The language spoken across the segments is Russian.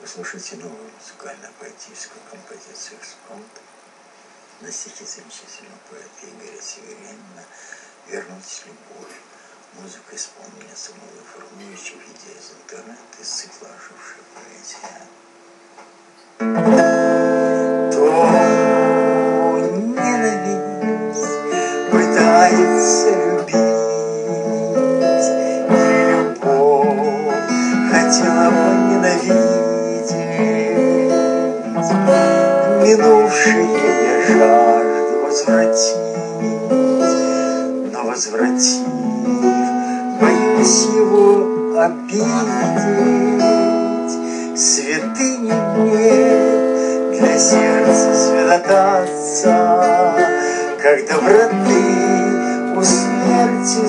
Послушайте новую музыкально-поэтическую композицию «Экспромт» на стихи замечательного поэта Игоря Северянина «Вернуть любовь». Музыка исполнена туманно-призрачным в виде из интернета из цикла «Ожившая поэзия». То ненависть пытается любить, и любовь хотела бы ненавидеть. Минувшее я жажду возвратить, но возвратив, боюсь его обидеть. Святыни нет для сердца святотатца, как доброты у смерти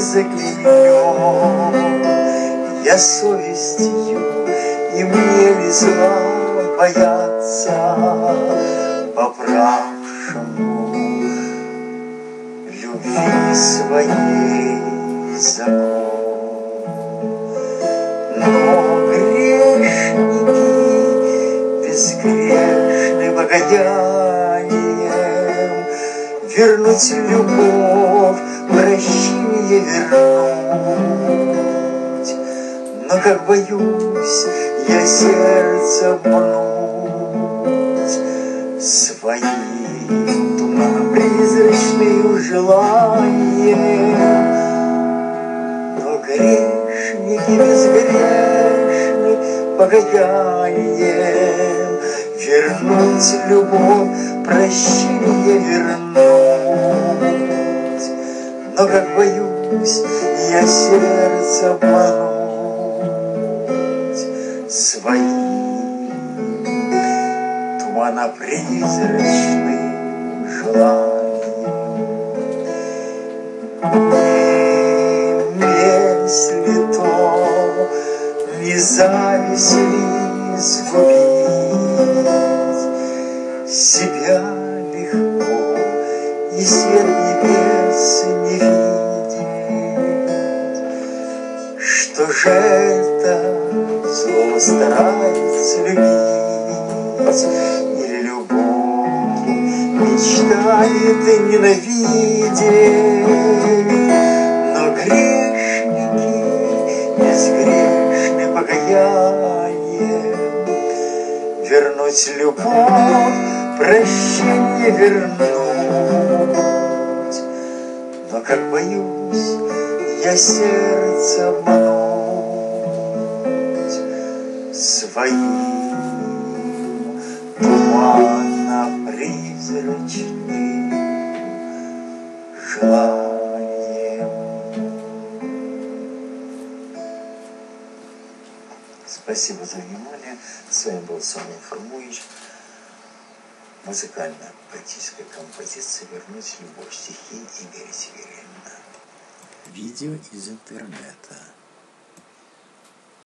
заклеймен. Я совестью, и мне ли зла бояться, поправшему любви своей закон. Но грешники безгрешны покаяньем, вернуть любовь, прощение вернуть. Но как боюсь я сердце обмануть своим туманно-призрачным желаньем. Но грешники безгрешны покаяньем, вернуть любовь, прощение вернуть. Но как боюсь я сердце обмануть своим туманно-призрачным желанием. Если то не зависть ли сгубить, себя легко и свет небес не видеть. Что же это зло старается любить, или любовь мечтает и ненавидеть. Но грешники безгрешны покаяньем, вернуть любовь, прощение вернуть. Но как боюсь я сердце обмануть своим туманно-призрачным желанием. Спасибо за внимание. С вами был Своим музыкально-поэтическая композиция «Вернуть любовь». Стихи Игоря Северянина. Видео из интернета.